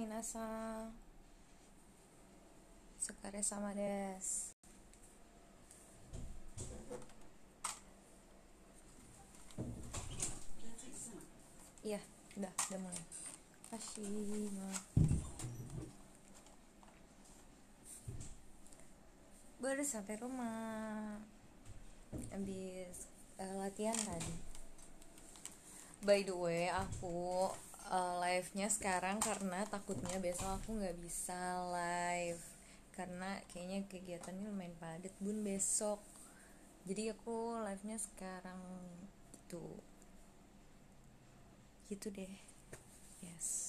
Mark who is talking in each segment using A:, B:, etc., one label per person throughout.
A: minasang. Sekare sama des. Iya, udah mulai. Kashima. Baru sampai rumah. Habis latihan tadi. By the way, aku live-nya sekarang karena takutnya besok aku nggak bisa live karena kayaknya kegiatannya lumayan padat bun besok. Jadi aku live-nya sekarang gitu deh. Yes.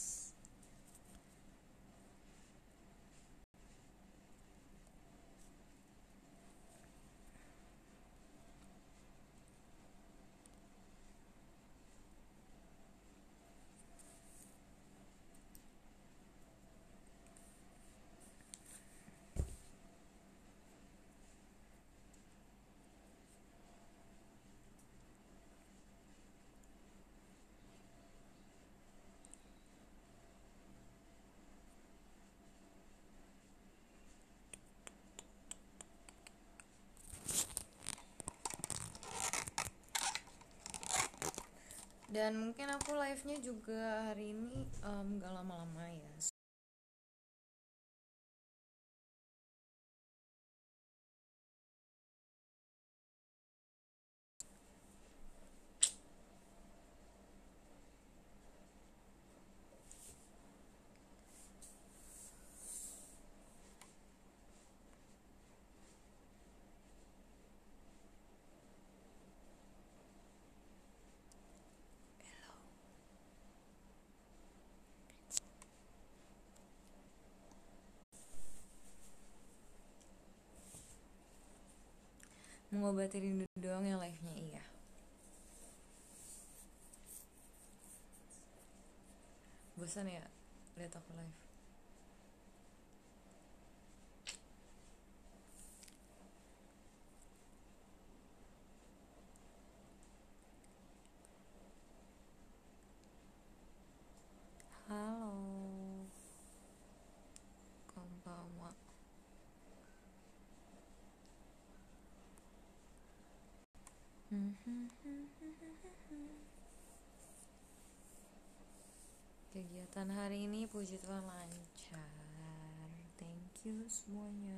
A: Dan mungkin aku live-nya juga hari ini gak lama-lama ya. Mengobati rindu doang yang live-nya iya. Bosan ya lihat aku live. Halo. Konbanwa. Kegiatan hari ini puji Tuhan lancar. Thank you semuanya.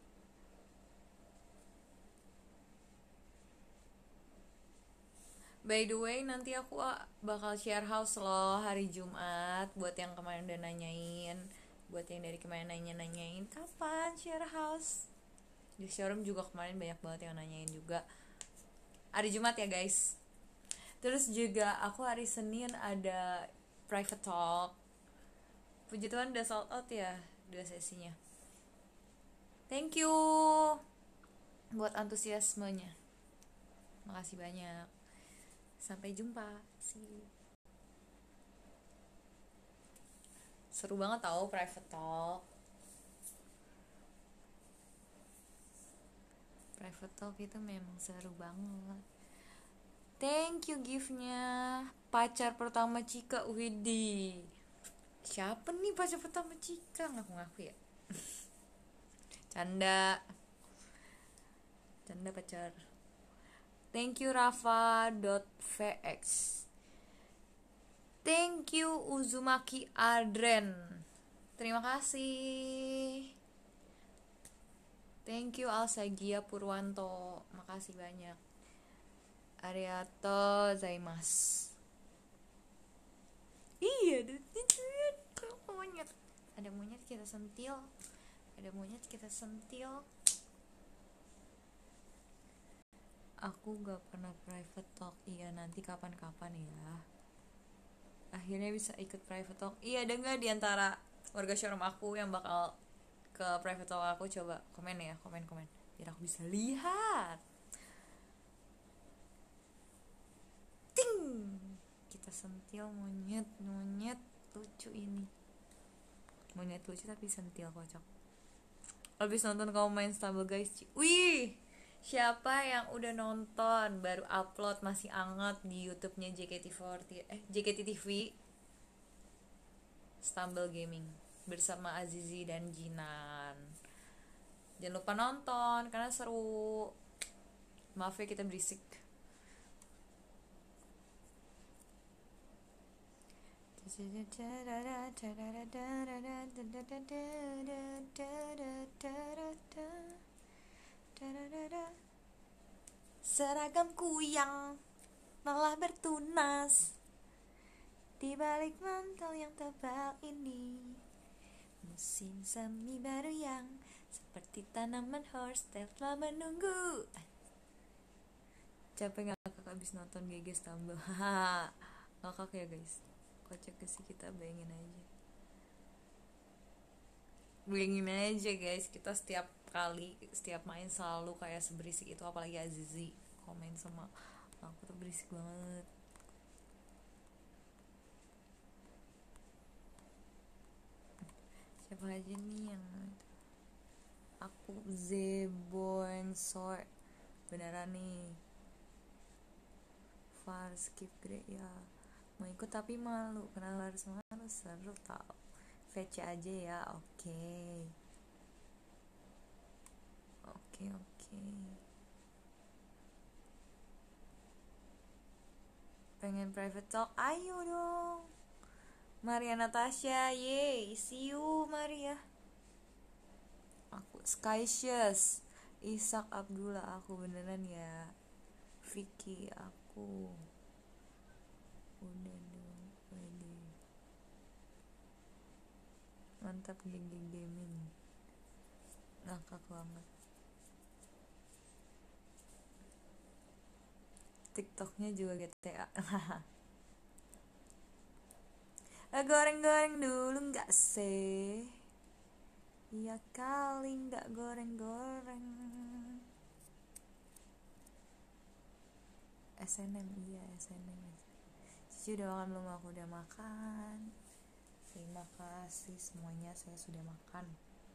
A: By the way, nanti aku bakal share house loh hari Jumat. Buat yang kemarin udah nanyain, buat yang dari kemarin nanyain kapan share house. Di showroom juga kemarin banyak banget yang nanyain juga. Hari Jumat ya guys. Terus juga aku hari Senin ada private talk. Puji Tuhan udah sold out ya 2 sesinya. Thank you buat antusiasmenya. Makasih banyak. Sampai jumpa. See you. Seru banget tau private talk. Private talk itu memang seru banget. Thank you gift-nya. Pacar pertama Cika, Widi. Siapa nih pacar pertama Cika? Ngaku-ngaku ya. Canda pacar. Thank you Rafa.vx. Thank you Uzumaki Adren. Terima kasih. Thank you Alsagia Purwanto. Makasih banyak. Ariato Zaimas. Iya, monyet. Ada monyet kita sentil. Aku gak pernah private talk. Iya, nanti kapan-kapan ya. Akhirnya bisa ikut private talk. Iya, ada gak diantara warga showroom aku yang bakal ke private talk aku? Coba komen ya, komen biar aku bisa lihat. Ting, kita sentil monyet lucu ini. Monyet lucu tapi sentil kocak. Habis nonton kamu main Stumble Guys. Wih, siapa yang udah nonton? Baru upload, masih anget di YouTube-nya JKT TV Stumble Gaming. bersama Azizi dan Jinan. Jangan lupa nonton karena seru. Maaf ya kita berisik. Seragamku yang malah bertunas di balik mantel yang tebal ini. Musim semi baru yang seperti tanaman horsetail telah menunggu. Capek ngakak abis nonton Geges Tambah. Haha, ngakak ya guys. Kocak sih kita, bayangin aja guys, kita setiap main selalu kayak seberisik itu, apalagi Azizi komen sama aku tuh berisik banget. Siapa aja nih yang aku Zeboensor beneran nih. Far skip grade ya, mau ikut tapi malu karena harus seru tau. VC aja ya. Oke. Pengen private talk, ayo dong. Maria Natasha, yay, see you Maria. Aku Skysius, Ishak Abdullah, aku beneran ya. Vicky, aku udah dong, mantap. GG Gaming ngakak banget. TikToknya juga GTA. Goreng-goreng dulu nggak sih? Iya kali nggak goreng-goreng. SNM, iya SNM. Cici udah makan belum? Aku udah makan. Terima kasih semuanya, saya sudah makan.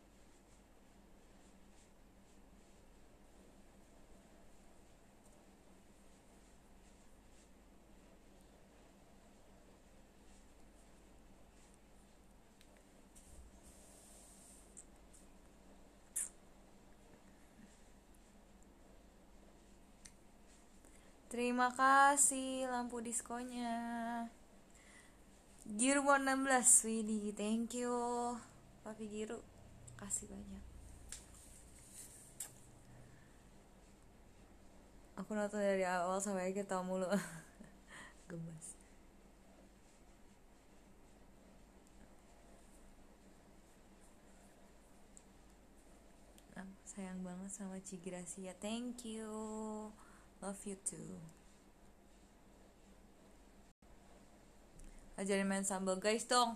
A: Terima kasih lampu diskonya. Giru 16, Widih, thank you Papi Giru, kasih banyak. Aku nonton dari awal sampai akhir tau mulu. Gemes. Sayang banget sama Cigracia, thank you, love you too. Ajarin main sambal guys dong.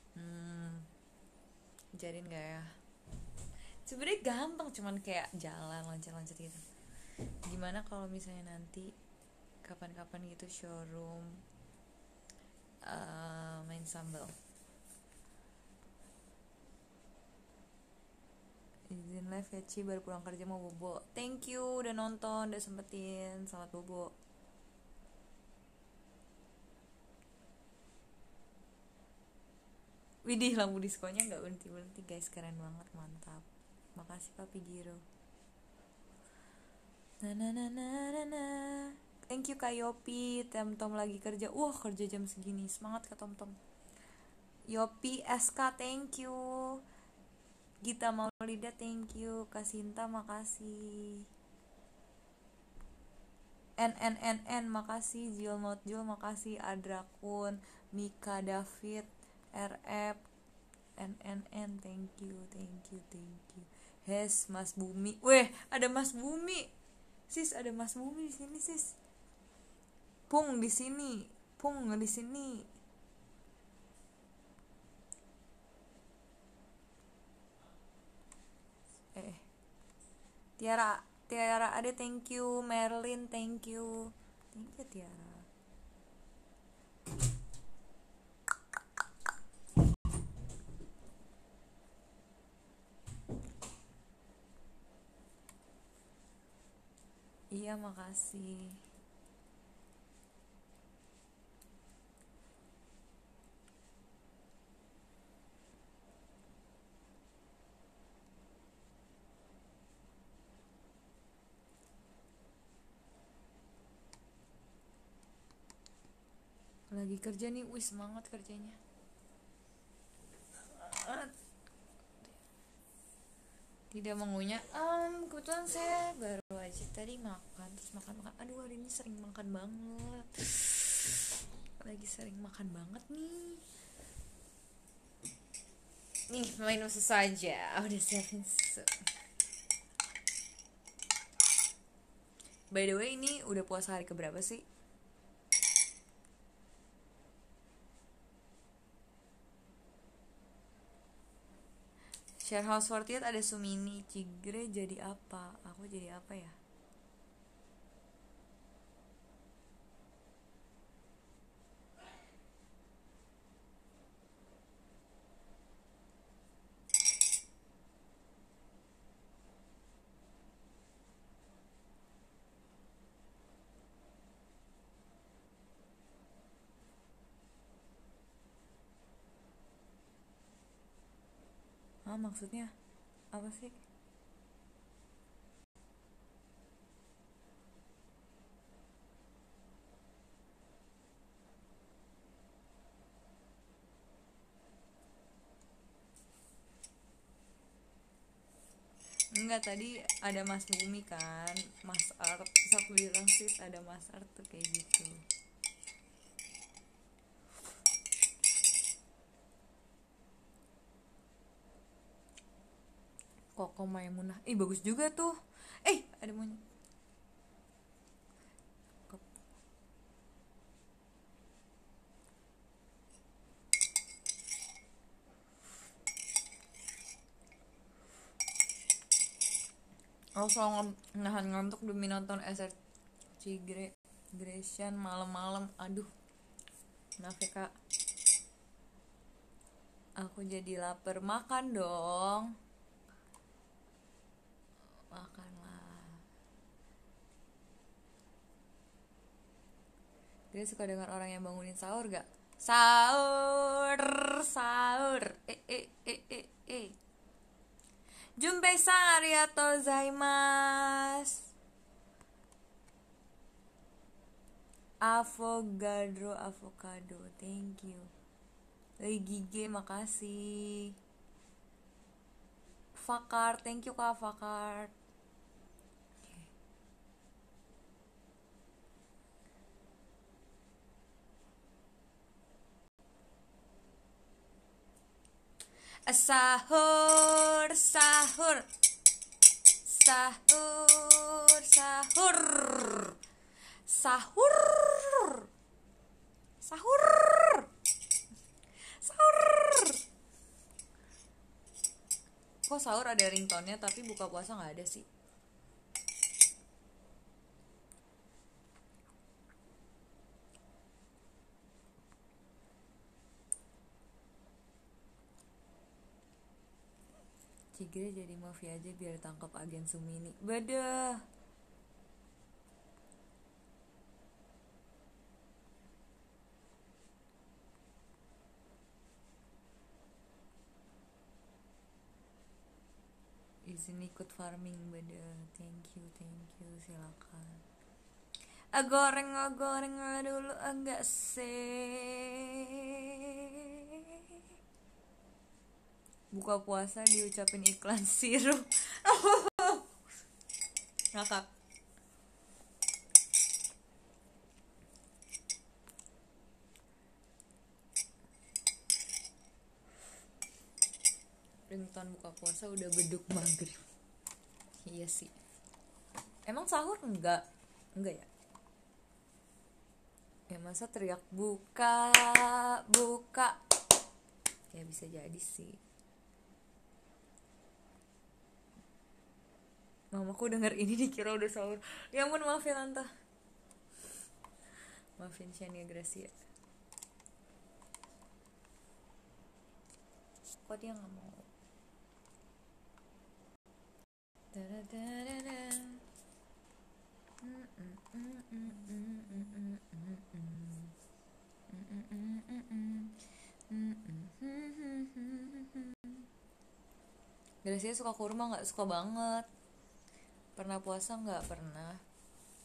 A: Ajarin gak ya? Sebenernya gampang, cuman kayak jalan loncat-loncat gitu. Gimana kalau misalnya nanti kapan-kapan gitu showroom main sambal. Izin live ya Ci, baru pulang kerja mau bobo. Thank you udah nonton, udah sempetin, selamat bobo. Widih, lampu diskonya gak berhenti-berhenti guys, keren banget, mantap. Makasih Papi Giro. Thank you Kak Yopi. Tom lagi kerja. Kerja jam segini, semangat Kak Tom. Yopi SK, thank you. Gita Maulida, thank you. Kak Sinta, makasih. NNNN, makasih. Jul Not Jul, makasih. Adrakun, Mika David, RF, NNN, thank you. Hes, Mas Bumi. Weh, ada Mas Bumi. Sis, ada Mas Bumi di sini, sis. Pung di sini. Tiara ada, thank you. Merlin, thank you Tiara. Iya, makasih. lagi kerja nih, wih semangat kerjanya. Tidak mengunyah. Kebetulan saya baru aja tadi makan, terus makan. Aduh, hari ini sering makan banget. Lagi sering makan banget nih. Nih, minum susu aja. Udah siapin susu. By the way, ini udah puasa hari keberapa sih? Share house 48 ada Sumini. Cigre jadi apa? Aku jadi apa ya? Maksudnya apa sih? Enggak, tadi ada Mas Bumi kan, Mas Art. Terus aku bilang sih ada Mas Art tuh kayak gitu. Koko Maimunah. Bagus juga tuh. Ada monyet. Aku selalu nahan ngantuk demi nonton SRC Gresian malam-malam. Aduh, maaf ya kak. Aku jadi lapar. Makan dong. Makanlah. Dia suka dengar orang yang bangunin sahur gak? Sahur. Junpei san arigatou gozaimasu. Avocado, thank you. Gigi, makasih. Fakar, thank you kak Fakar. Sahur. Kok sahur ada ringtone-nya tapi buka puasa nggak ada sih? Cigre jadi mafia aja biar tangkap agen Sumini. Badah. Izin ikut farming, badah. Thank you, silakan. Goreng dulu enggak sih. Buka puasa diucapin iklan sirup. Ngakak. Ringtone buka puasa udah beduk maghrib. Iya sih. Emang sahur enggak ya? Ya masa teriak buka. Ya bisa jadi sih. Mamaku denger ini dikira udah sahur. Ya ampun, maaf ya tante. Maafin Shania Gracia. Kok dia gak mau? Gracia suka kurma gak? Suka banget. Pernah puasa gak? Pernah.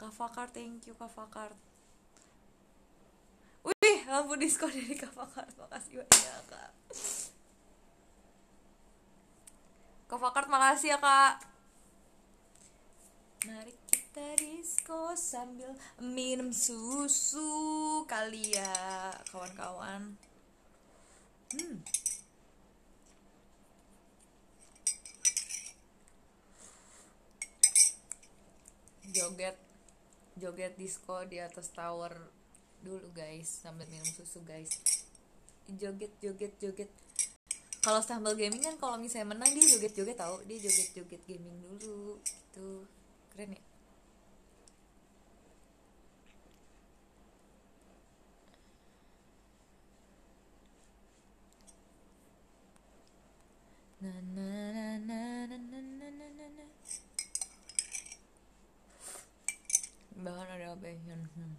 A: Kak Fakar, thank you Kak Fakar. Wih, lampu diskon dari Kak Fakar, makasih banyak Kak. Kak Fakar, makasih ya Kak. Mari kita disko sambil minum susu kali ya kawan-kawan. Joget disco di atas tower dulu guys sambil minum susu guys. Joget. Kalau sambil gaming kan kalau misalnya menang dia joget tahu, dia joget gaming dulu gitu, keren ya. Bahkan ada apa ya?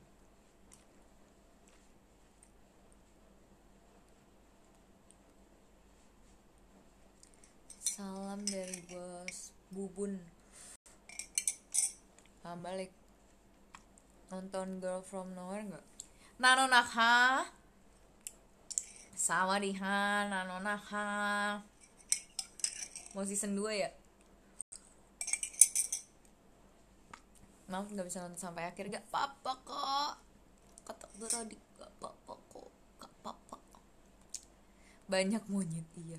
A: Salam dari bos Bubun. Balik nonton Girl From Nowhere nggak? Nanonaha sama diha Nanonaha mau season 2 ya? Maaf nggak bisa nonton sampai akhir. Gak apa-apa kok, kata Brody, gak apa-apa kok, gak apa-apa. Banyak monyet, iya.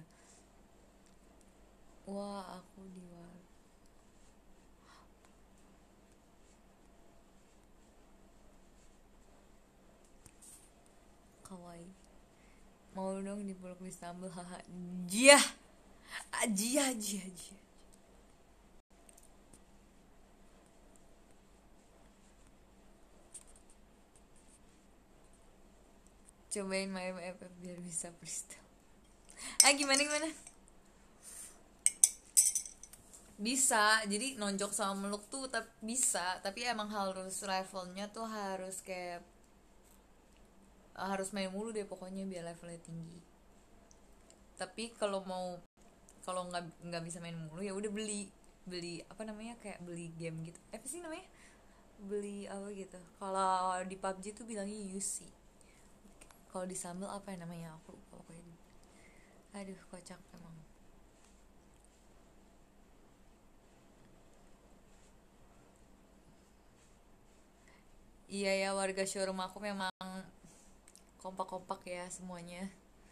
A: Wah, aku di kawaii. Mau dong dipeluk di Istanbul, haha. Jia. Cobain main FF biar bisa freestyle. Gimana? Bisa, jadi nonjok sama meluk tuh bisa, tapi emang harus levelnya tuh harus kayak harus main mulu deh pokoknya biar levelnya tinggi. Tapi kalau nggak bisa main mulu ya udah beli apa namanya, kayak beli game gitu, apa sih namanya, beli apa gitu. Kalau di PUBG tuh bilangnya UC, kalau di Sambal apa ya namanya, aku lupa pokoknya. Aduh kocak emang. Iya ya, warga showroom aku memang kompak-kompak ya semuanya.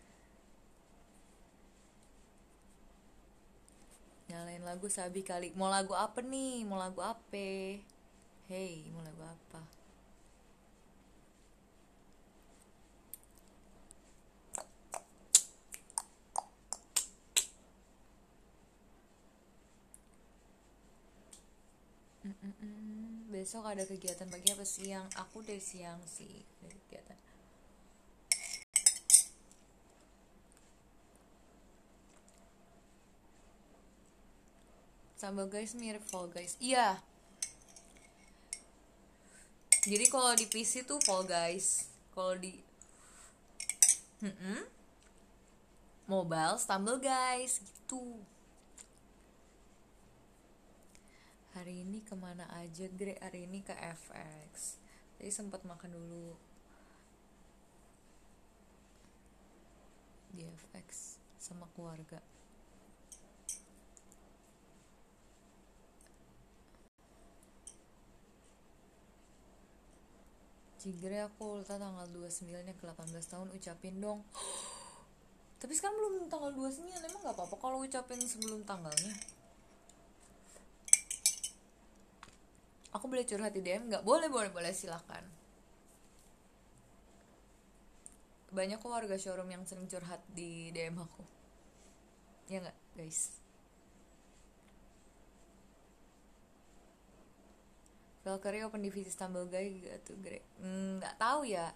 A: Nyalain lagu Sabi kali. Mau lagu apa nih? Mau lagu apa? Hey, mau lagu apa? Besok ada kegiatan pagi apa siang? Aku dari siang sih, dari kegiatan. Sambal guys mirip Fall Guys. Iya. Jadi kalau di PC tuh Fall Guys. Kalau di mobile Stumble Guys gitu. Hari ini kemana aja Gre? Hari ini ke FX. Jadi sempat makan dulu di FX sama keluarga. Cigre aku ulta tanggal 29 ya, ke 18 tahun, ucapin dong. Tapi sekarang belum tanggal 29, emang gak apa-apa kalau ucapin sebelum tanggalnya? Aku boleh curhat di DM gak? Boleh silahkan. Banyak kok warga showroom yang sering curhat di DM aku. Ya gak guys? Valkyrie open divisi Stumble Guy gak tuh Gre? Gak tahu ya.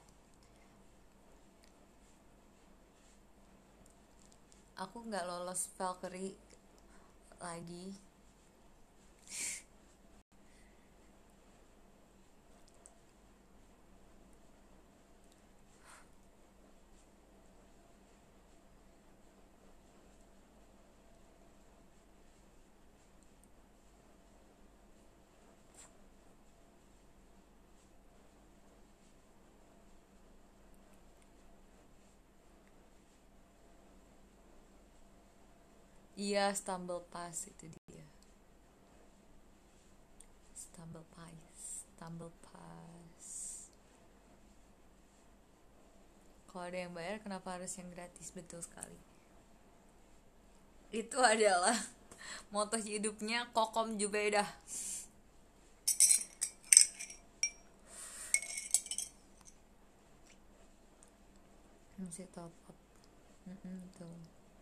A: Aku gak lolos Valkyrie lagi. Iya, stumble past itu dia. Stumble past. Kalau ada yang bayar, kenapa harus yang gratis? Betul sekali. Itu adalah moto hidupnya Kokom Jubedah. Masih top up. Tuh.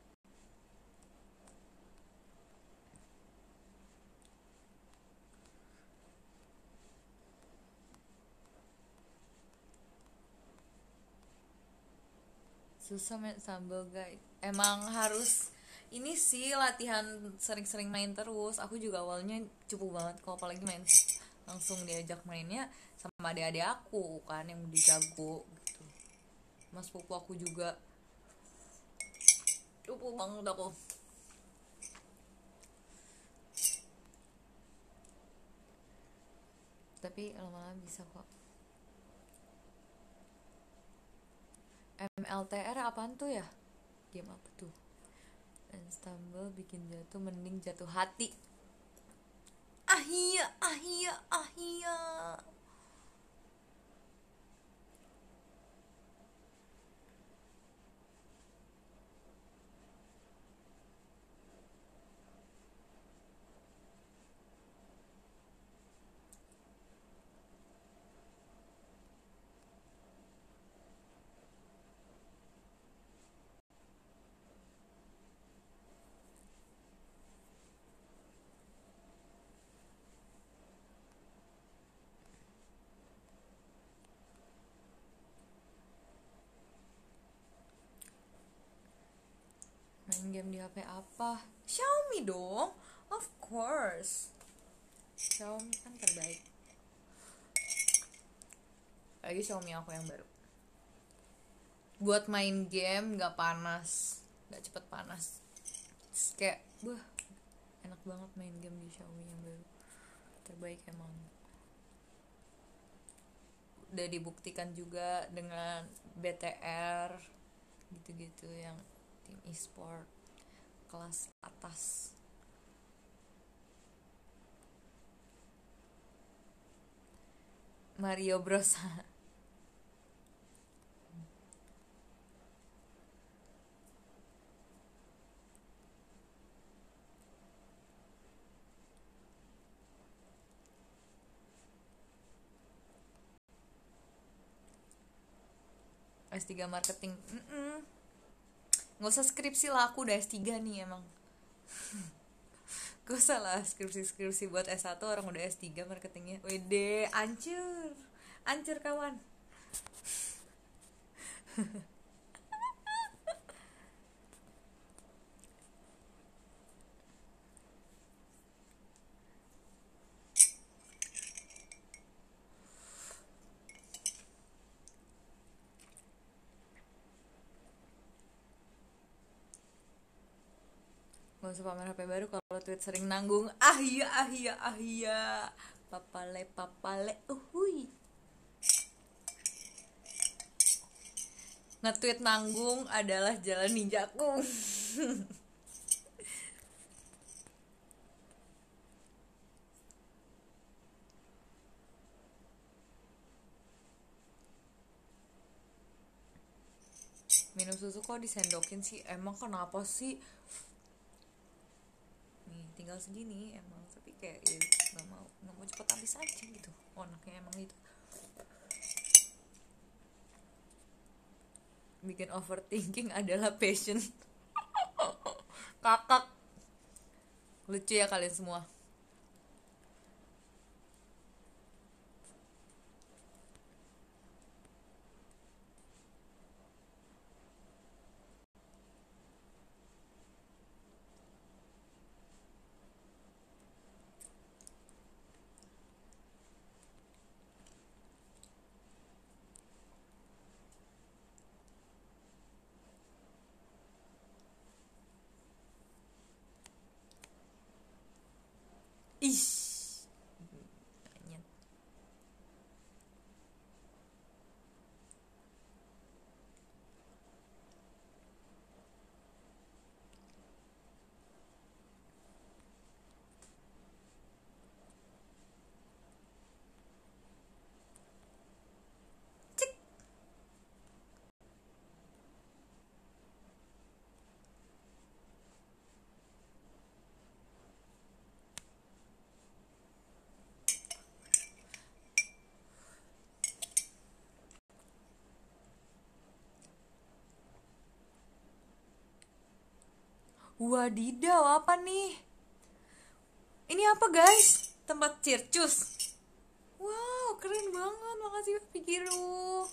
A: Susah main sambal guys. Emang harus ini sih latihan sering-sering main terus. Aku juga awalnya cupu banget kalau apalagi main langsung diajak mainnya sama adik-adik aku kan yang udah jago gitu. Mas pupu aku juga cupu banget aku. Tapi lama-lama bisa kok. MLTR apaan tuh ya? Game apa tuh? Stumble bikin jatuh, mending jatuh hati. Ahia, ahia, ahia. Main game di HP apa? Xiaomi dong, of course. Xiaomi kan terbaik. Lagi Xiaomi aku yang baru. Buat main game nggak panas, nggak cepet panas. Kayak, enak banget main game di Xiaomi yang baru. Terbaik emang. Udah dibuktikan juga dengan BTR gitu-gitu yang tim e-sport kelas atas. Mario Bros. S3 marketing. Nggak usah skripsi lah, aku udah S3 nih emang. Gak usah lah skripsi buat S1, orang udah S3 marketingnya. Wede, ancur kawan. Gak usah pamer HP baru kalau tweet sering nanggung. Ahia. Papale, uhui. Nge-tweet nanggung adalah jalan ninjaku. Minum susu kok disendokin sih? Emang kenapa sih? Nih tinggal segini emang, tapi kayak ya nggak mau cepet habis aja gitu. Anaknya emang gitu. Bikin overthinking adalah passion. Kakak. Lucu ya kalian semua. Wadidaw, apa nih? Ini apa guys? Tempat circus. Wow, keren banget. Makasih Pikiru.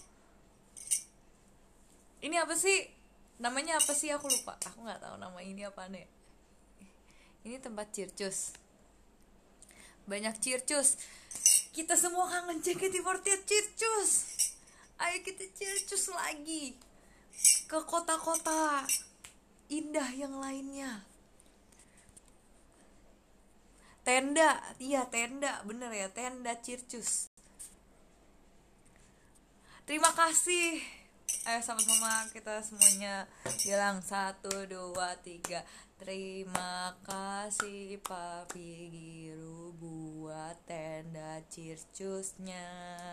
A: Ini apa sih? Namanya apa sih? Aku lupa. Aku nggak tahu nama ini apa nih. Ini tempat circus. Banyak circus. Kita semua kangen JKT48 circus. Ayo kita circus lagi ke kota-kota indah yang lainnya. Tenda, iya tenda, bener ya, tenda circus. Terima kasih. Ayo sama-sama kita semuanya bilang 1, 2, 3. Terima kasih Papi Giru buat tenda circusnya.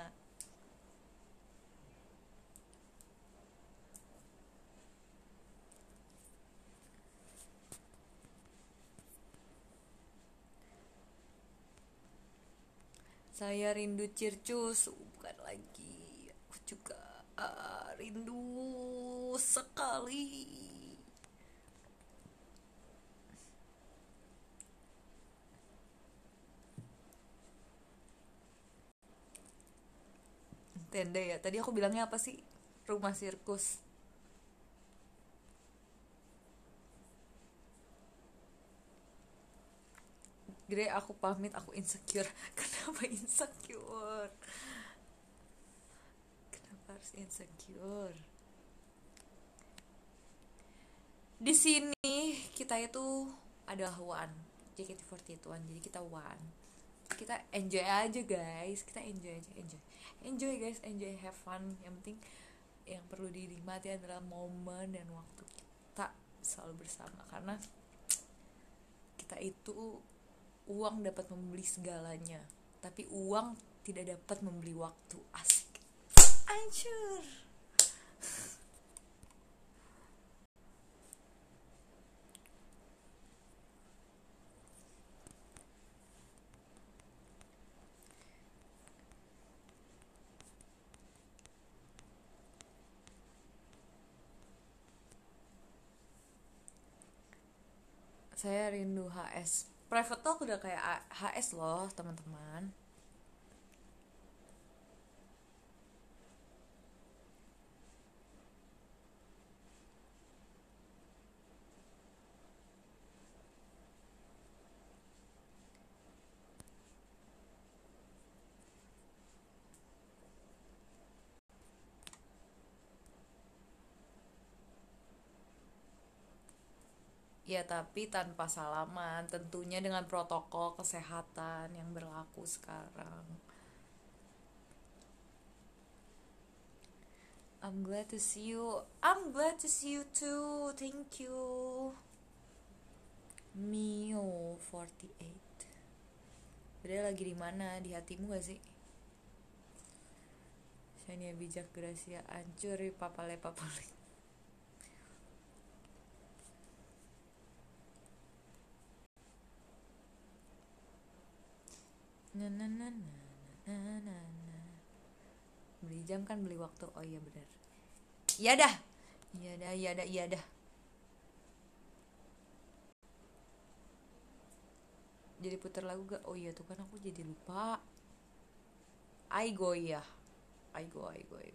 A: Saya rindu circus, bukan lagi. Aku juga rindu sekali. Tenda ya. Tadi aku bilangnya apa sih? Rumah sirkus. Gede, aku pamit, aku insecure. Kenapa insecure? Kenapa harus insecure? Di sini kita itu adalah one, JKT48 one, jadi kita one. Kita enjoy aja guys, kita enjoy aja, enjoy guys, enjoy, have fun. Yang penting yang perlu dinikmati adalah momen dan waktu kita selalu bersama, karena kita itu uang dapat membeli segalanya, tapi uang tidak dapat membeli waktu. Asik, hancur. Saya rindu HS. Private talk udah kayak HS loh teman-teman. Ya tapi tanpa salaman, tentunya dengan protokol kesehatan yang berlaku sekarang. I'm glad to see you. I'm glad to see you too. Thank you. Mio 48. Beda lagi di mana? Di hatimu gak sih? Shania bijak Gracia hancur papale. Na. Beli jam kan beli waktu. Oh iya benar. Iya dah. Jadi putar lagu gak? Oh iya tuh kan aku jadi lupa. Aigo ya. Aigo.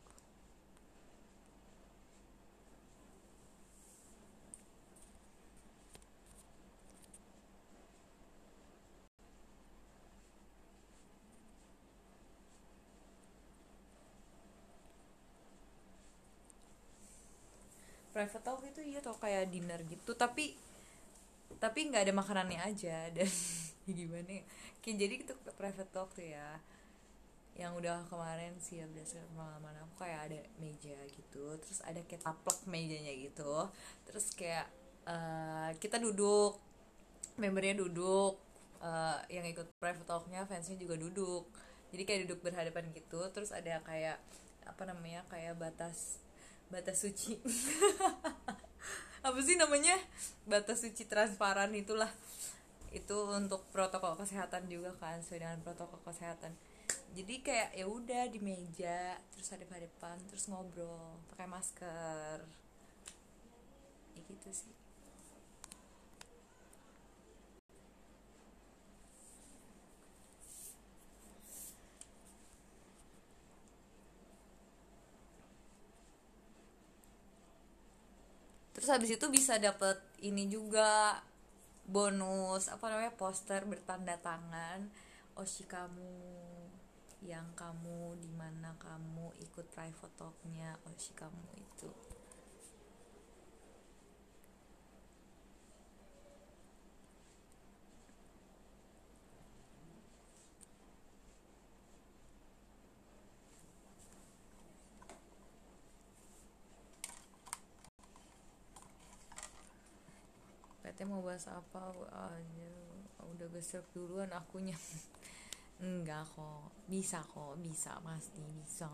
A: Private talk itu iya tuh kayak dinner gitu, tapi nggak ada makanannya aja. Dan gimana ya? Kayak jadi itu private talk tuh ya, yang udah kemarin sih ya, berdasarkan pengalaman aku, kayak ada meja gitu, terus ada kayak taplak mejanya gitu, terus kayak kita duduk, membernya duduk, yang ikut private talknya fansnya juga duduk, jadi kayak duduk berhadapan gitu, terus ada kayak apa namanya, kayak batas suci. Apa sih namanya, batas suci transparan itulah, itu untuk protokol kesehatan juga kan, sesuai dengan protokol kesehatan. Jadi kayak ya udah di meja, terus hadap-hadapan, terus ngobrol pakai masker, ya gitu sih. Terus habis itu bisa dapet ini juga, bonus apa namanya, poster bertanda tangan Oshi kamu, yang kamu dimana kamu ikut private talknya Oshi kamu itu. PT mau bahas apa aja, udah geser duluan akunya. Enggak kok, bisa pasti bisa.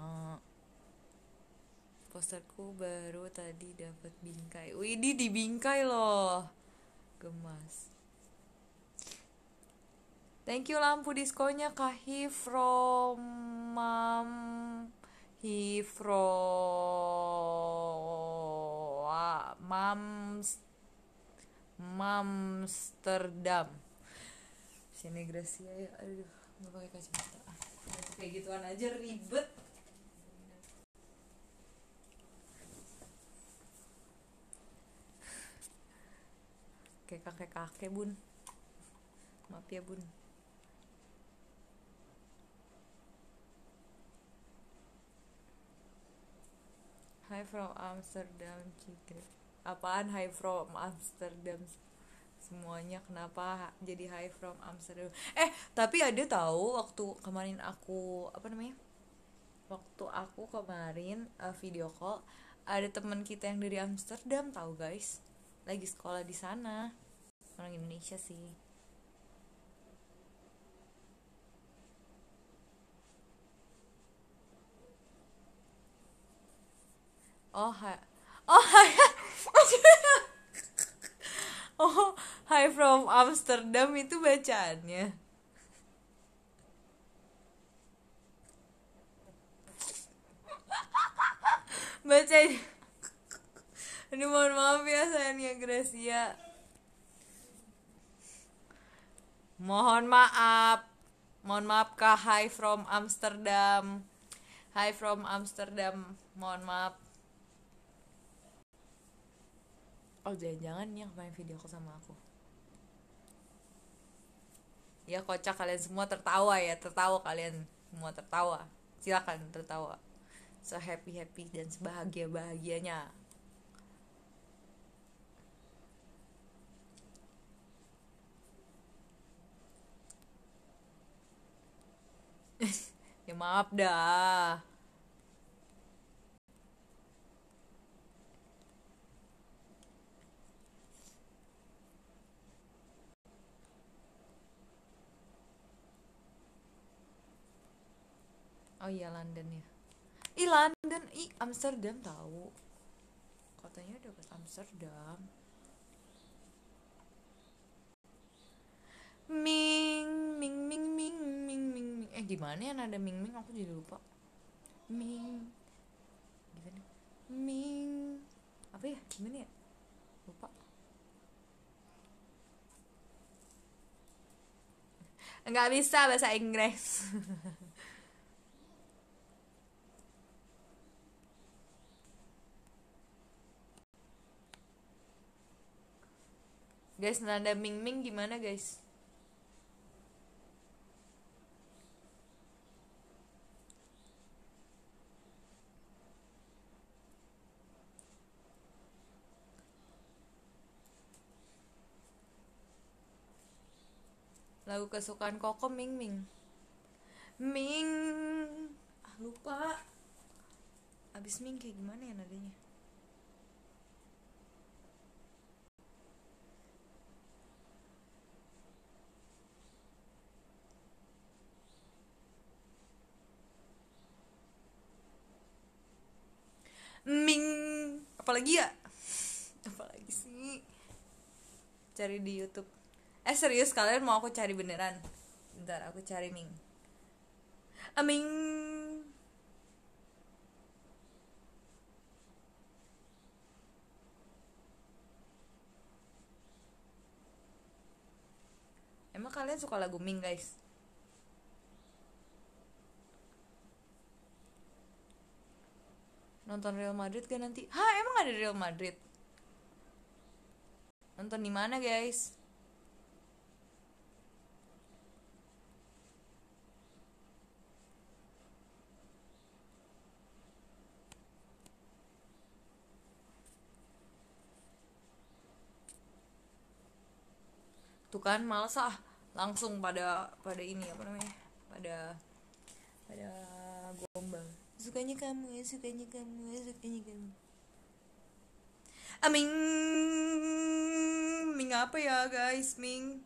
A: Posterku baru tadi dapat bingkai. Widih, di bingkai loh. Gemas. Thank you lampu diskonnya Kak Hifrom Mam Hifro Mams Mamsterdam. Sini Gracia ya. Aduh, nggak pakai kacamata. Kayak gituan aja ribet. Kayak kakek-kakek bun. Maaf ya bun. Hi from Amsterdam Cikre. Apaan hi from Amsterdam? Semuanya kenapa jadi hi from Amsterdam? Tapi ada tahu waktu kemarin aku apa namanya? Waktu aku kemarin video call, ada teman kita yang dari Amsterdam tahu guys. Lagi sekolah di sana. Orang Indonesia sih. Oh, hi. Oh, hi. Oh, hi from Amsterdam itu bacaannya. Bacain. Aduh, mohon maaf ya sayangnya Gracia. Mohon maaf. Mohon maaf Kak, hi from Amsterdam. Hi from Amsterdam. Mohon maaf. Oh, jangan-jangan nih yang main video call sama aku. Ya kocak kalian semua tertawa ya, tertawa kalian semua tertawa. Silakan tertawa. So happy dan sebahagia-bahagianya. Ya maaf dah. Oh iya London ya. London, Amsterdam tahu. Katanya udah ke Amsterdam. Ming Ming Ming Ming Ming Ming. Gimana ya nada Ming Ming, aku jadi lupa. Ming. Gimana? Ming. Apa ya? Gimana ya? Lupa. Nggak bisa bahasa Inggris. Guys, nada Ming Ming gimana guys? Lagu kesukaan Koko Ming Ming. Ming. Lupa. Abis Ming kayak gimana ya nadanya? Ming. Apalagi ya? Apalagi sih? Cari di YouTube. Serius kalian mau aku cari beneran? Bentar aku cari Ming. Ming. Emang kalian suka lagu Ming guys? Nonton Real Madrid gak nanti? Hah, emang ada Real Madrid? Nonton di mana guys? Tuh kan males langsung pada ini apa namanya, pada gombal, sukanya kamu, sukanya kamu, sukanya kamu. Ming Ming apa ya guys, Ming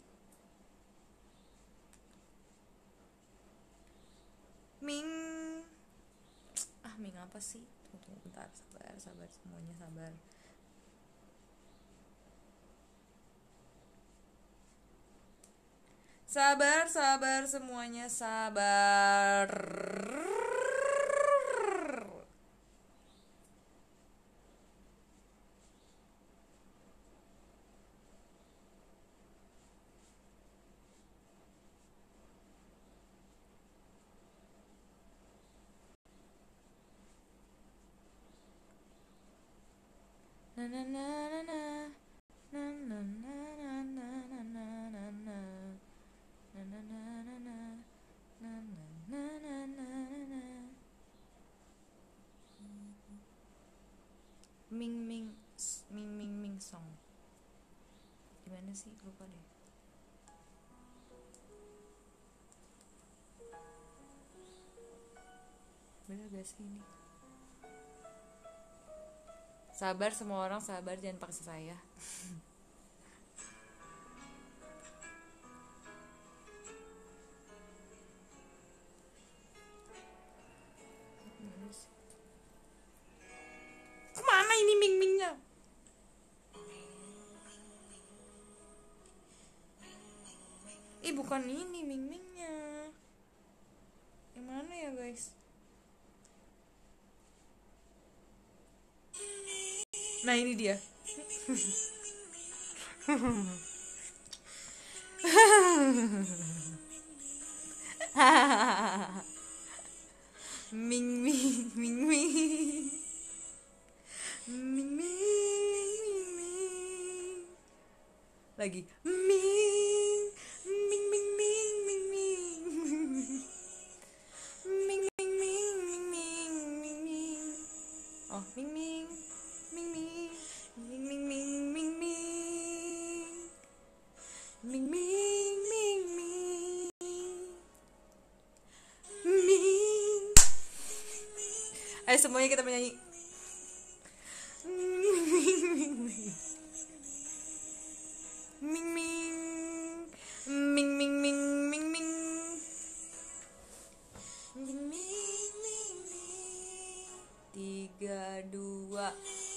A: Ming apa sih? Tunggu bentar, sabar semuanya, sabar. Sabar semuanya, sabar. Na na na na na na na na na na na na na. Na na na na na na na na na na. Ming song. Gimana sih, lupa deh. Bener gak sih ini? Sabar semua orang, sabar, jangan paksa saya. Kemana ini Ming-Mingnya? Bukan ini Ming-Mingnya. Yang mana ya guys? Nah ini dia. Ming lagi ayo semuanya kita menyanyi. Tiga, dua.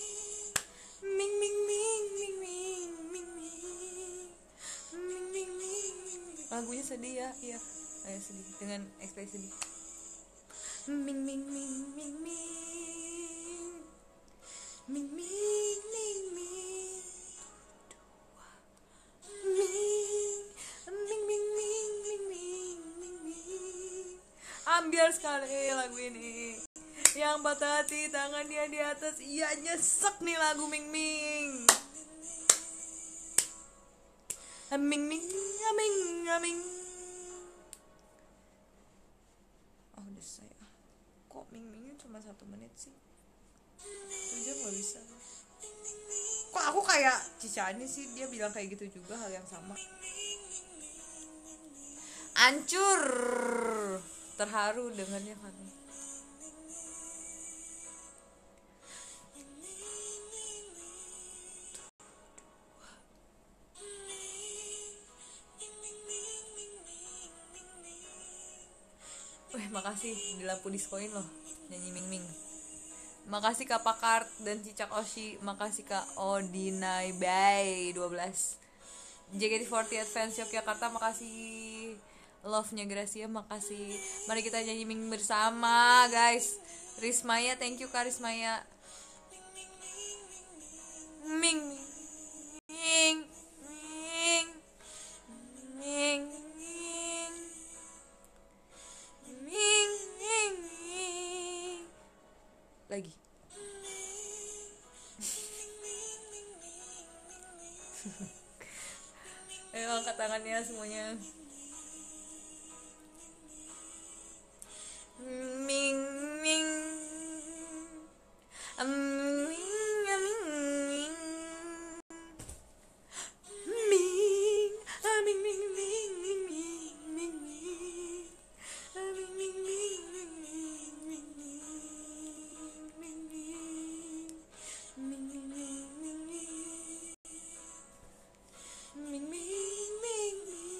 A: Lagunya sedih ya, iya. Ayo sedih dengan ekspresi sedih. Ambil sekali lagu ini. Yang patah hati, tangan dia di atas. Iya, nyesek nih lagu Ming. Oh udah saya. Kok Ming cuma 1 menit sih? 1 jam gak bisa. Kok aku kayak Cicani sih, dia bilang kayak gitu juga, hal yang sama. Hancur. Terharu dengannya kan. Makasih di lampu diskoin loh nyanyi Ming. Makasih Kak Pakart dan Cicak Oshi. Makasih Kak Odinai Bay 12. JKT48 fans Yogyakarta, makasih. Love-nya Gracia, makasih. Mari kita nyanyi Ming bersama guys. Rismaya, thank you Kak Rismaya. Ming. Lagi. Ayo angkat tangannya semuanya. Ming ming aming aming ming aming ming ming ming ming ming aming ming ming ming ming ming ming ming ming ming.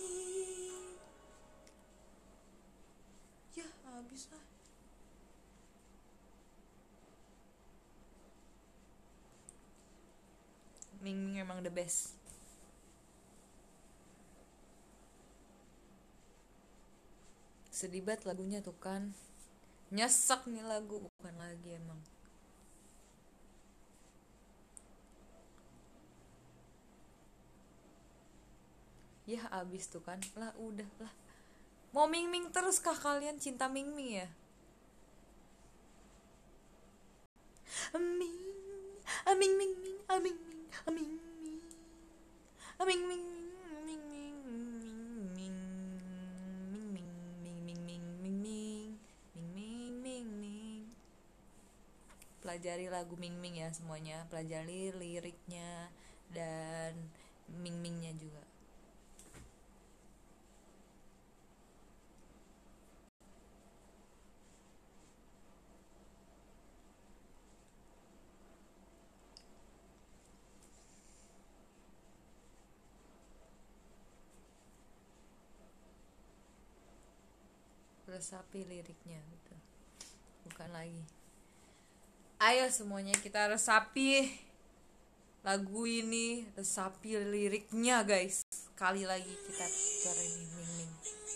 A: Ya habis lah. Ming Ming emang the best. Sedih banget lagunya tuh kan. Nyesek nih lagu, bukan lagi emang. Ya abis tuh kan. Lah udah lah. Mau Ming Ming terus kah kalian cinta Ming Ming ya? Aming aming ming ming aming ming aming ming aming ming ming ming ming ming ming ming ming ming ming ming ming. Pelajari lagu Ming Ming ya semuanya, pelajari liriknya dan Ming Mingnya juga. Resapi liriknya gitu. Bukan lagi. Ayo semuanya kita resapi lagu ini, resapi liriknya guys. Sekali lagi kita putar ini Ming Ming.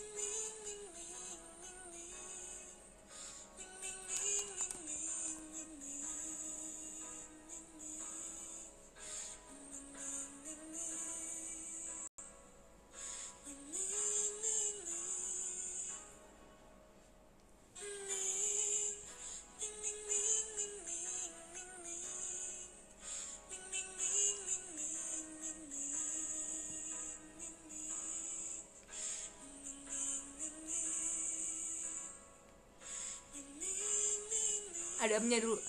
A: Adamnya dulu.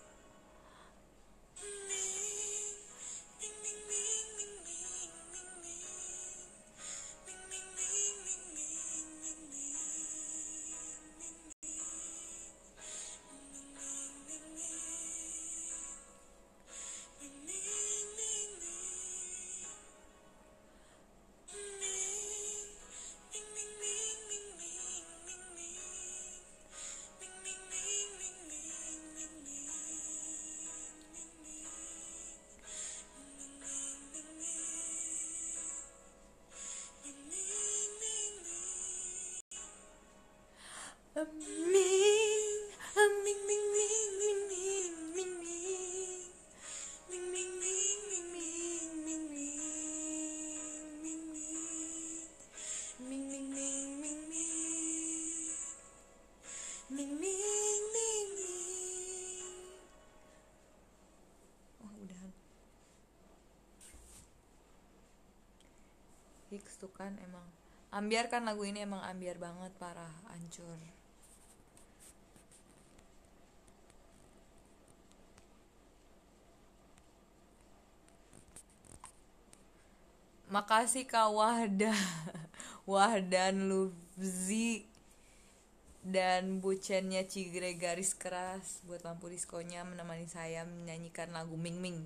A: Hicks tuh kan emang ambiar kan, lagu ini emang ambiar banget, parah, hancur. Makasih Kak Wahdan Lufzi dan bucennya Cigre garis keras buat lampu diskonya menemani saya menyanyikan lagu Ming Ming.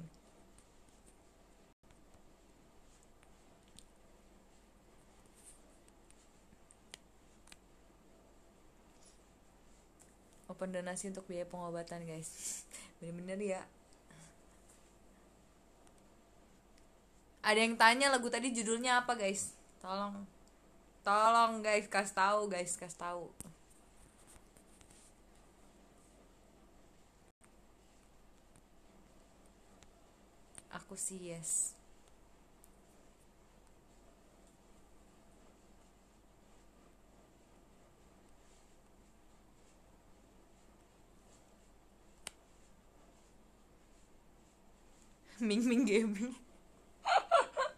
A: Open donasi untuk biaya pengobatan guys. Bener-bener ya. Ada yang tanya lagu tadi judulnya apa guys? Tolong guys, kasih tahu. Aku sih yes. Ming Ming Gaming.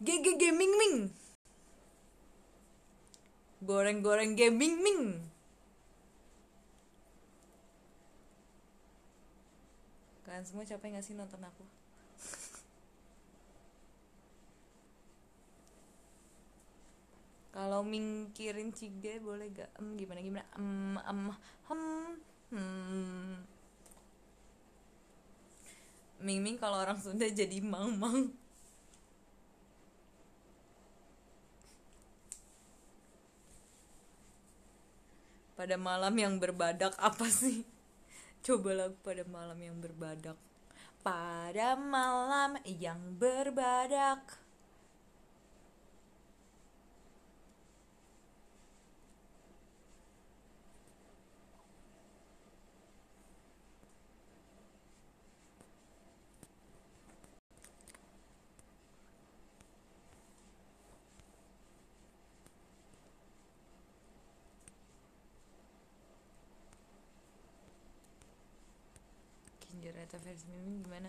A: GG Gaming Ming. Goreng-goreng Gaming Ming. Kalian semua capek gak sih nonton aku? Kalau mingkirin Cige boleh gak? Gimana? Ming kalau orang Sunda jadi mang. Pada malam yang berbadak apa sih? Coba lagu pada malam yang berbadak. Pada malam yang berbadak. Kinjereta versi Mimin gimana?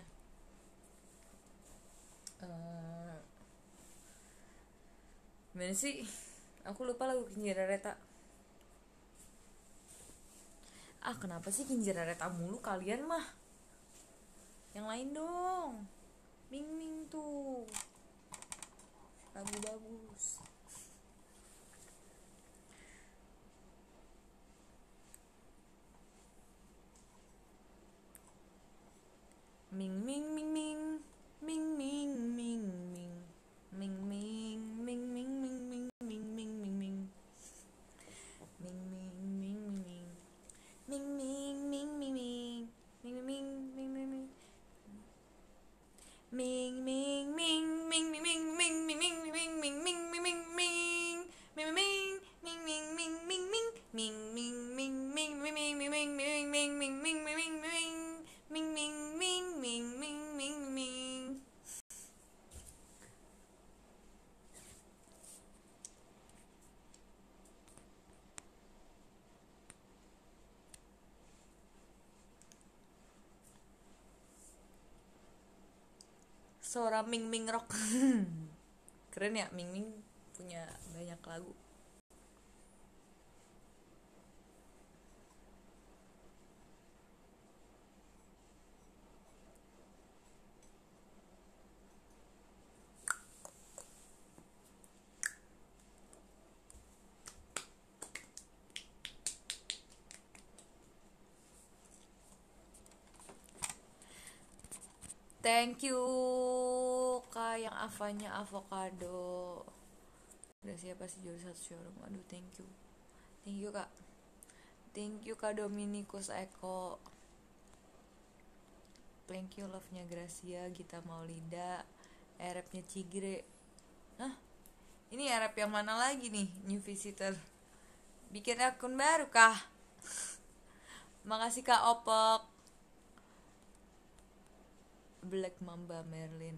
A: Gimana sih? Aku lupa lagu Kinjereta. Kenapa sih Kinjereta mulu kalian mah? Yang lain dong. Ming tuh lagu bagus. Ming Suara Ming Rock. Keren ya, Ming punya banyak lagu. Thank you Kak yang Avanya avocado. Udah siapa sih juara 1 showroom? Aduh thank you Kak. Thank you Kak Dominikus Eko. Thank you love-nya Gracia, Gita Maulida, Erepnya Cigre. Ini Erep yang mana lagi nih? New visitor. Bikin akun baru kah? Makasih Kak Opok. Black Mamba Merlin.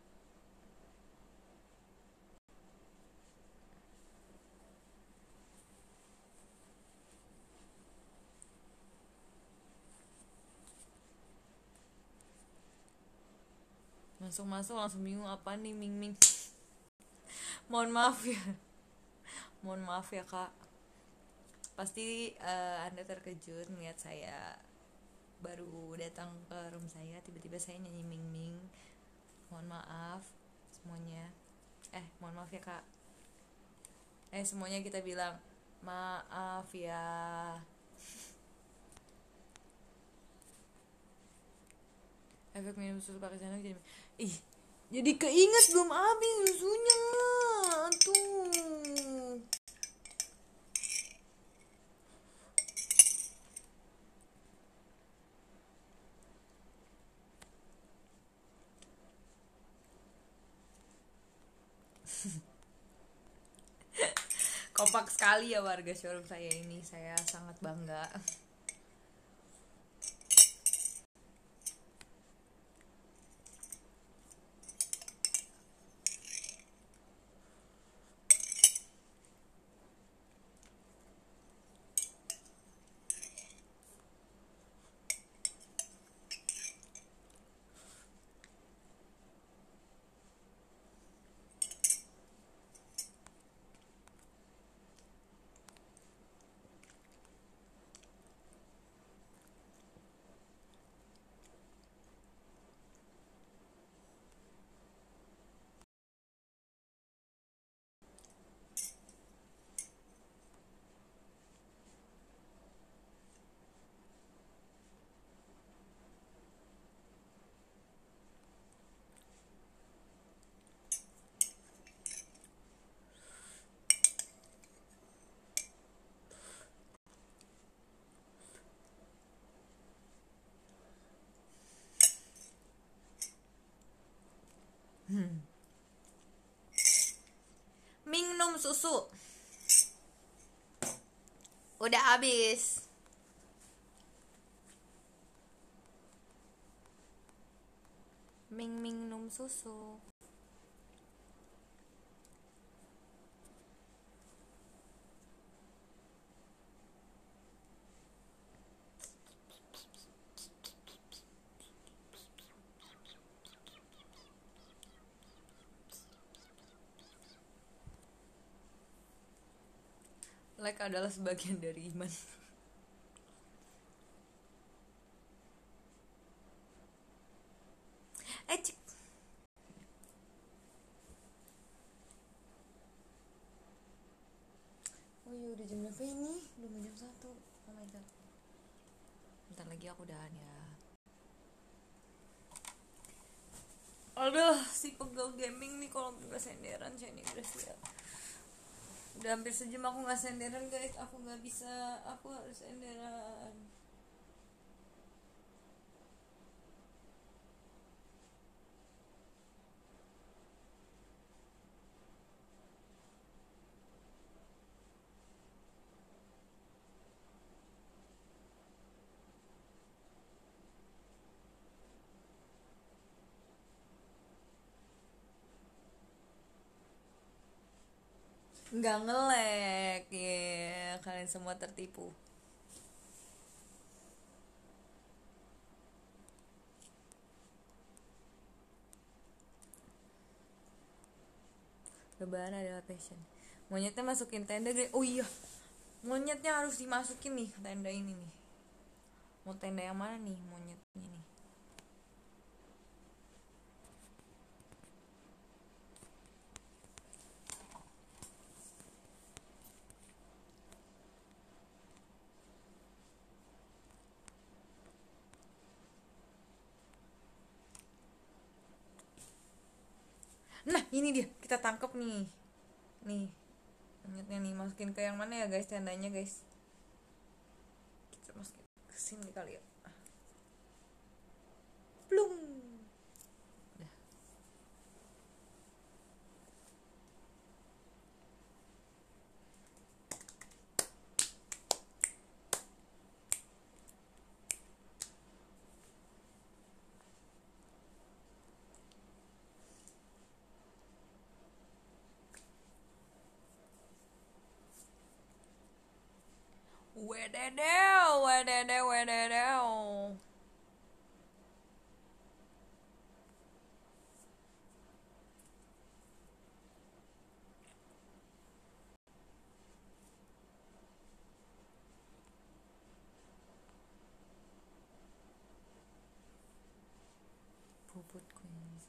A: Masuk langsung bingung apa nih Ming. Mohon maaf ya Kak. Pasti Anda terkejut melihat saya baru datang ke room saya, tiba-tiba saya nyanyi Ming. Mohon maaf semuanya. Mohon maaf ya Kak. Semuanya kita bilang maaf ya. Efek minum susu pakai sendok jadi keinget belum habis susunya tuh. Kompak sekali ya warga showroom saya ini, saya sangat bangga. susu. Udah habis. Ming minum susu. Like adalah sebagian dari iman. Cik. Oh iya, udah jam berapa ini? Udah mau jam 1. Oh my god. Bentar lagi aku udahan ya. Aduh, si pegel gaming nih kalau nggak senderan saya nih udah siap. Udah hampir sejam aku nggak senderan guys, aku nggak bisa, aku harus senderan. Nggak ngelek ya, kalian semua tertipu. Rebahan adalah passion. Monyetnya masukin tenda guys. Oh iya, monyetnya harus dimasukin nih ke tenda ini nih. Mau tenda yang mana nih monyetnya nih? Nah ini dia, kita tangkap nih. Nih monyetnya nih, masukin ke yang mana ya guys tendanya guys? Kita masukin ke sini kali ya. Plung. Udah. Wededeu, wededeu, wededeu. Puput queen.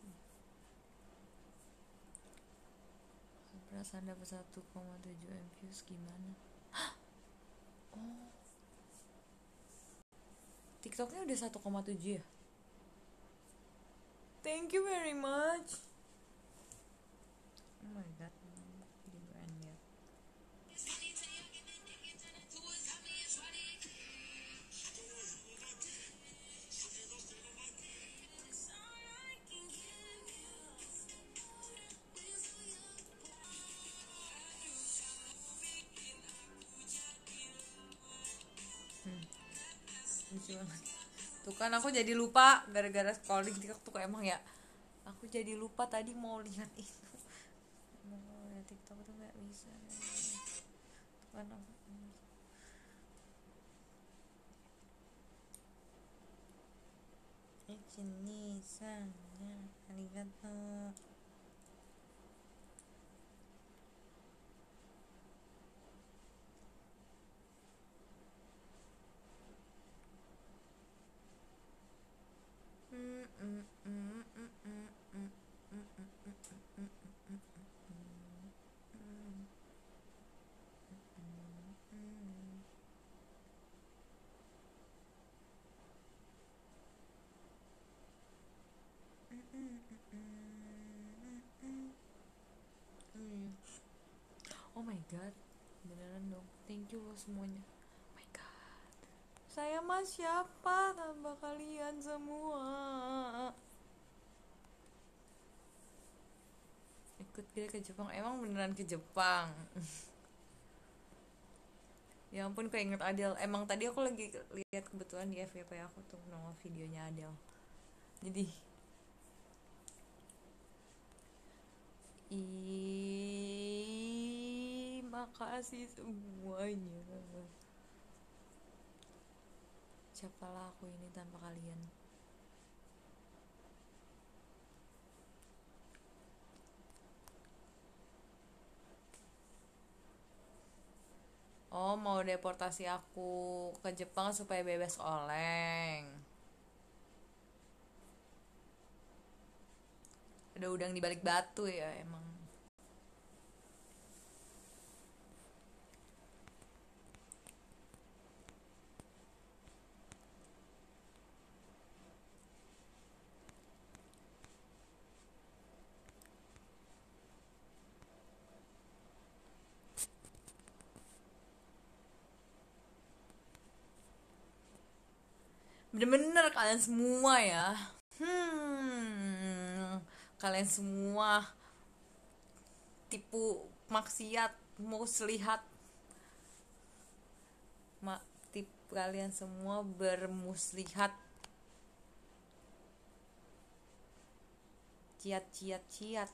A: Perasaan dapat 1,7 M views gimana? Oh, TikToknya udah 1,7 ya? Thank you very much. Oh my god, jadi keren ya. Lucu banget. Tuh kan aku jadi lupa gara-gara scrolling TikTok tuh emang ya. Aku jadi lupa tadi mau lihat itu. Mau lihat TikTok tuh nggak bisa. Tuh kan aku. Sini sana, arigato. Oh my god, beneran dong. Thank you loh semuanya. Oh my god. Saya mah siapa tanpa kalian semua? ikut Gre ke Jepang. Emang beneran ke Jepang? Ya ampun, keinget Adele. Emang tadi aku lagi lihat kebetulan di FYP aku tuh nongol videonya Adele. Jadi makasih semuanya. Siapalah aku ini tanpa kalian. Oh, mau deportasi aku ke Jepang supaya bebas oleng. Ada udang di balik batu ya emang. Bener-bener kalian semua ya. Kalian semua tipu maksiat muslihat. Tipu kalian semua bermuslihat. Ciat.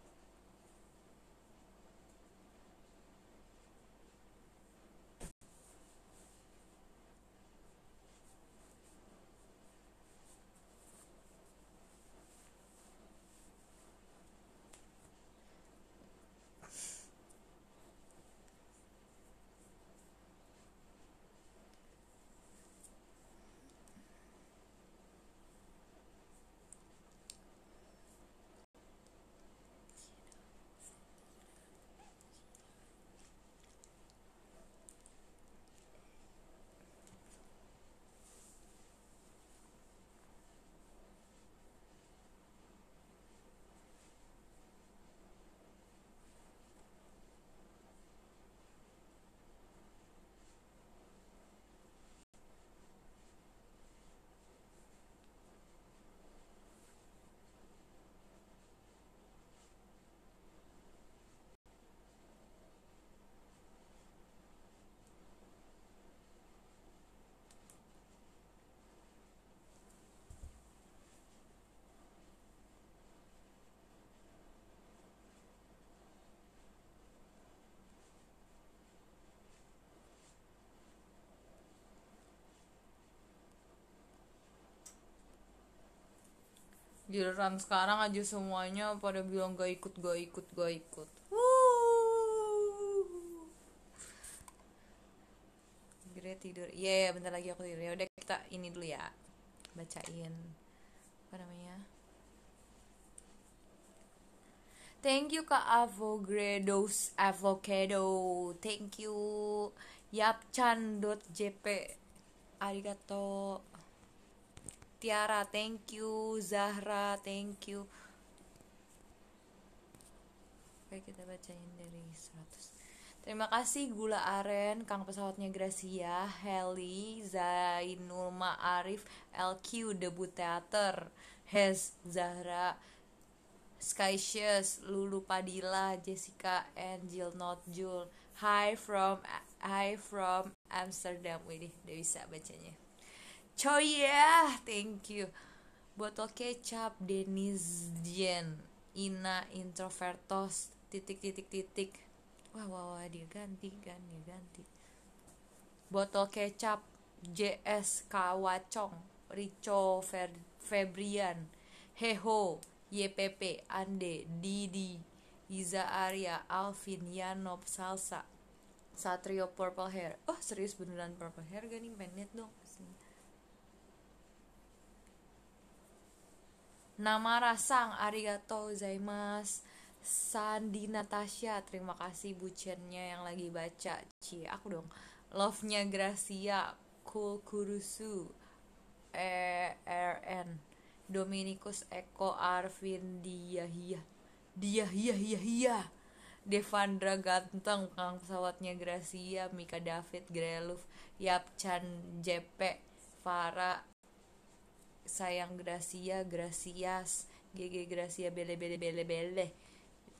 A: Giliran sekarang aja semuanya pada bilang gak ikut. Gire tidur. Iya, bentar lagi aku tidur. Ya udah kita ini dulu ya. Bacain apa namanya? Thank you Kak Avogredos Avocado. Thank you Yapchan.jp. Arigato. Tiara, thank you. Zahra, thank you. Oke, kita bacain dari 100. Terima kasih Gula Aren, Kang Pesawatnya Gracia, Heli, Zainul Ma'arif, LQ, Debut Teater, Hez, Zahra, Skysius, Lulu Padilla, Jessica, Angel Notjul. Hi from Amsterdam. Wih, udah bisa bacanya. Coya, thank you. Botol kecap, Denis Jen, Ina Introvertos, titik. Wah, dia ganti. Botol kecap, JS Kawacong, Rico Febrian, Heho, YPP, Ande, Didi, Iza Arya, Alvin, Yanop, Salsa, Satrio Purple Hair. Oh serius beneran purple hair gak nih? Pengen dong. Namara Sang, arigatou gozaimasu. Sandi Natasha, terima kasih bucennya yang lagi baca. Aku dong. Love-nya Gracia, Cool Kurusu, ERN, Dominikus Eko, Arvin Diahia, Devandra Ganteng, Kang Pesawatnya Gracia, Mika David, Greluf, Yapchan JP, Farah, Sayang Gracias, GG Gracia, Bele,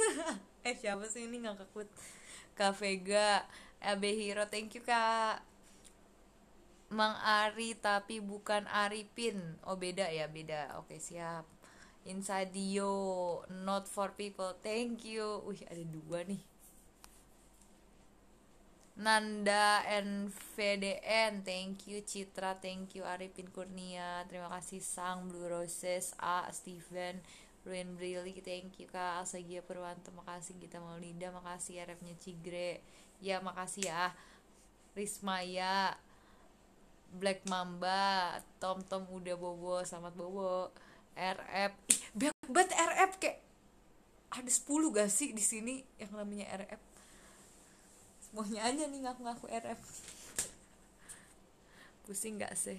A: Siapa sih ini ngakak banget. Kak Vega, Abe Hero, thank you Kak. Mang Ari tapi bukan Arifin. Oh beda ya, beda. Oke siap. Insadio, not for people. Thank you. Wih ada dua nih. Nanda NVDN, thank you. Citra, thank you. Arifin Kurnia, terima kasih. Sang Blue Roses, A Steven, Ruin Brili, thank you Kak. Alsagia Purwanto, makasih. Gita Maulida, makasih. RF-nya Cigre, ya makasih ya. Rismaya, Black Mamba, Tom Tom udah bobo, selamat bobo. RF, banyak banget RF, kayak ada 10 gak sih di sini yang namanya RF? Semuanya aja nih ngaku-ngaku RF. Pusing gak sih?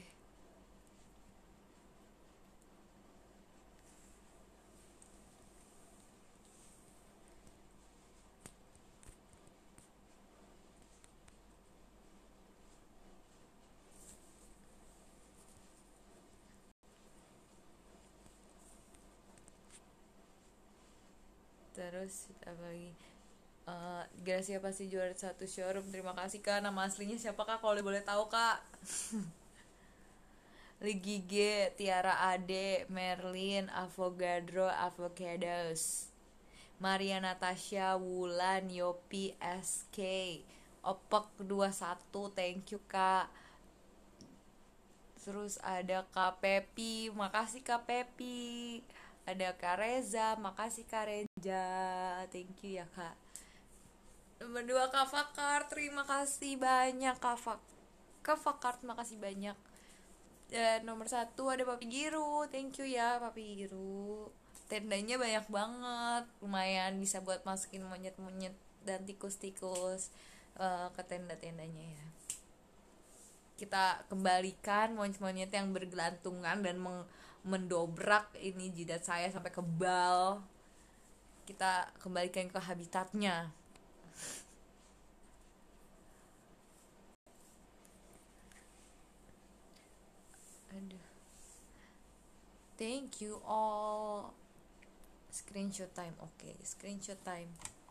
A: Terus apa lagi? Gracia pasti juara satu showroom. Terima kasih Kak. Nama aslinya siapa Kak? Kalau boleh tahu Kak. Ligi G, Tiara Ade, Merlin, Avogadro, Avocados, Maria Natasha, Wulan, Yopi, SK, Opek 21, thank you Kak. Terus ada Kak Pepi, makasih Kak Pepi. Ada Kak Reza, makasih Kak Reza, thank you ya Kak. Nomor 2 Kak Fakar, terima kasih banyak Kak Fakar, terima kasih banyak. Dan nomor 1 ada Papi Giru, thank you ya Papi Giru. Tendanya banyak banget, lumayan bisa buat masukin monyet-monyet dan tikus-tikus ke tenda-tendanya ya. Kita kembalikan monyet-monyet yang bergelantungan dan mendobrak ini jidat saya sampai kebal. Kita kembalikan ke habitatnya. Aduh. Thank you all. Screenshot time. Oke, screenshot time.